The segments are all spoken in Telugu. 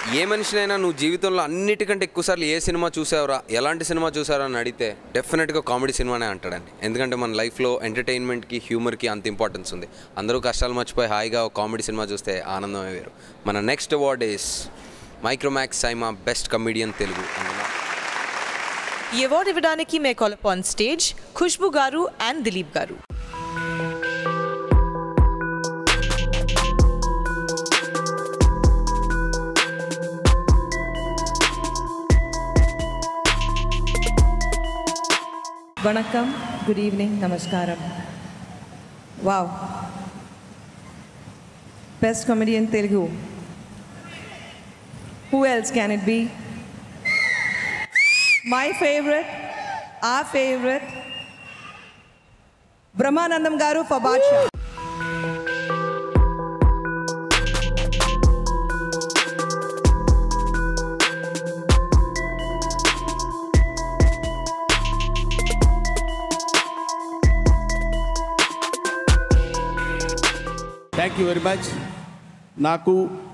ఏ మనిషినైనా నువ్వు జీవితంలో అన్నిటికంటే ఎక్కువసార్లు ఏ సినిమా చూసావురా, ఎలాంటి సినిమా చూసారా అని అడిగితే డెఫినెట్గా కామెడీ సినిమానే అంటాడండి. ఎందుకంటే మన లైఫ్లో ఎంటర్టైన్మెంట్కి, హ్యూమర్కి అంత ఇంపార్టెన్స్ ఉంది. అందరూ కష్టాలు మర్చిపోయి హాయిగా కామెడీ సినిమా చూస్తే ఆనందమే వేరు. మన next award is Micromax SIIMA best comedian Telugu. ఈ అవార్డు ఇవ్వడానికి may call upon stage Khushbu garu and Dilip గారు. Vanakkam, good evening, namaskaram. Wow. Best comedian Telugu. Who else can it be? My favorite, our favorite, Brahmanandam Garu for Badsha. Thank you very much. నాకు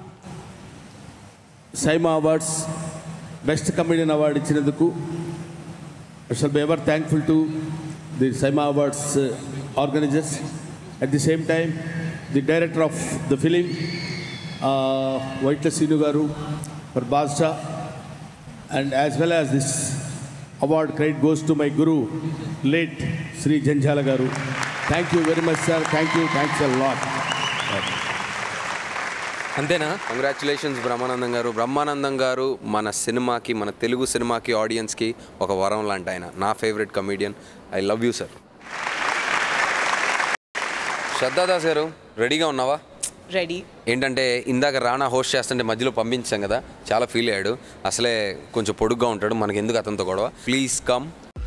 SIIMA awards best comedian award ఇచ్చినందుకు I shall be ever thankful to the SIIMA awards organisers. At the same time the director of the film Vaitla Seenu garu for Badshah, and as well as this award credit goes to my guru late Shri Jandhyala garu. Thank you very much sir. Thanks a lot. అంతేనా? కంగ్రాచులేషన్స్ బ్రహ్మానందం గారు. బ్రహ్మానందం గారు మన సినిమాకి, మన తెలుగు సినిమాకి, ఆడియన్స్కి ఒక వరం లాంటి ఆయన. నా favourite comedian. I love you sir. Shraddha Das garu, రెడీగా ఉన్నావా? రెడీ. ఏంటంటే ఇందాక రానా హోస్ట్ చేస్తుంటే మధ్యలో పంపించాం కదా, చాలా ఫీల్ అయ్యాడు. అసలే కొంచెం పొడుగ్గా ఉంటాడు, మనకి ఎందుకు అతనితో గొడవ. Please come.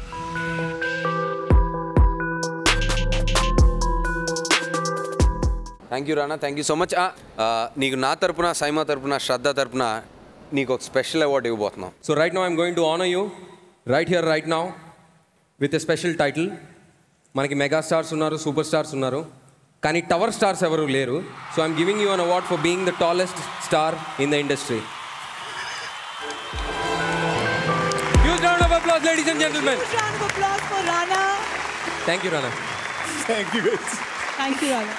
Thank you Rana, thank you so much. నీకు నా తరపున, సైమా తరపున, శ్రద్ధ తరపున నీకు ఒక స్పెషల్ అవార్డు ఇవ్వబోతున్నాం. So right now I'm going to honor you right here, right now with a special title. మనకి మెగా స్టార్స్ ఉన్నారు, సూపర్ స్టార్స్ ఉన్నారు, కానీ టవర్ స్టార్స్ ఎవరు లేరు. So I'm giving you an award for being the tallest star in the industry. Huge round of applause, ladies and gentlemen. Huge round of applause for Rana. Thank you, Rana. Thank you. Thank you, Rana.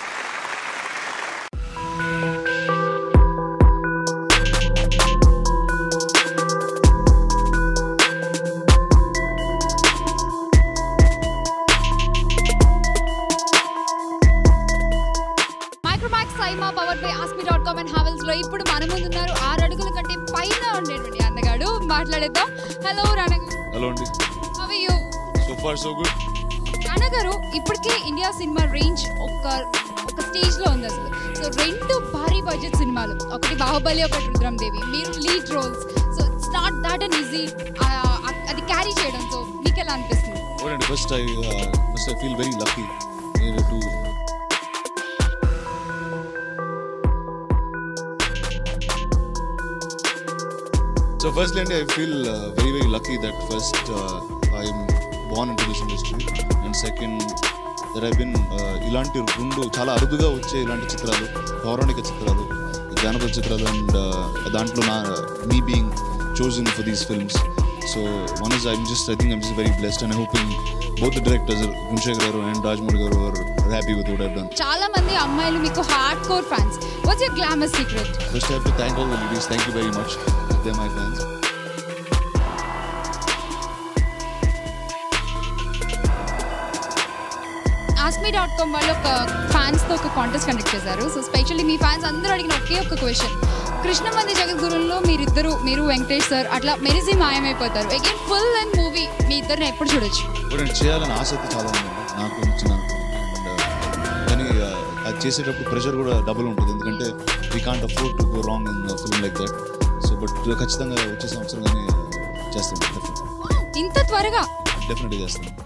SIIMA powered by AskMe.com and Havels లో ఇప్పుడు మన ముందు ఉన్నారు 6 అడుగుల కంటే పైన ఉండేటువంటి అందగాడు. మాట్లాడేద్దాం. హలో రానా గారు. హలో అండి. How are you? So far so good. Rana garu, ఇప్పటికే ఇండియా సినిమా రేంజ్ ఒక స్టేజ్ లో ఉంది అసలు. సో 2 భారీ బడ్జెట్ సినిమాలు, ఒకటి బాహుబలి, ఒకటి రుద్రందేవి, మీరు lead roles. So it's not that and easy అది క్యారీ చేయడం. సో మీకు ఎలా అనిపిస్తుంది? First I feel very lucky to So firstly, I feel very lucky that first I am born into this industry, and second that I've been ఇలాంటి రెండు చాలా అరుదుగా వచ్చే ఇలాంటి చిత్రాలు, పౌరాణిక చిత్రాలు, జానపద చిత్రాలు, అండ్ దాంట్లో me being chosen for these films. So one is I think I'm just very blessed, and I'm hoping both the directors, Gunshekhar garu and Rajmouli garu, are happy with what I've done. చాలా మంది అమ్మాయిలు మీకు hardcore fans. What's your glamour secret? First I have to thank all the ladies. Thank you very much. They're my fans. AskMe.com వాళ్ళు ఒక ఫ్యాన్స్తో ఒక కాంటెస్ట్ కండక్ట్ చేశారు. సో స్పెషల్లీ మీ ఫ్యాన్స్ అందరూ అడిగిన ఒకే ఒక క్వశ్చన్, కృష్ణమంది జగద్గురులో మీరు వెంకటేష్ సార్ అట్లా మెరిసి మాయమైపోతారు. అగైన్ ఫుల్ అండ్ మూవీ మీ ఇద్దరిని ఎప్పుడు చూడొచ్చు? ఇప్పుడు చేయాలని ఆస అయితే చాలా ఉందండి నాకు ఇచ్చిన, కానీ అది చేసేటప్పుడు ప్రెషర్ కూడా డబుల్ ఉంటుంది, ఎందుకంటే we can't afford to go wrong in film like that. So but ఖచ్చితంగా వచ్చే సంవత్సరం కానీ చేస్తాను. ఇంత త్వరగా? డెఫినెట్గా చేస్తాను.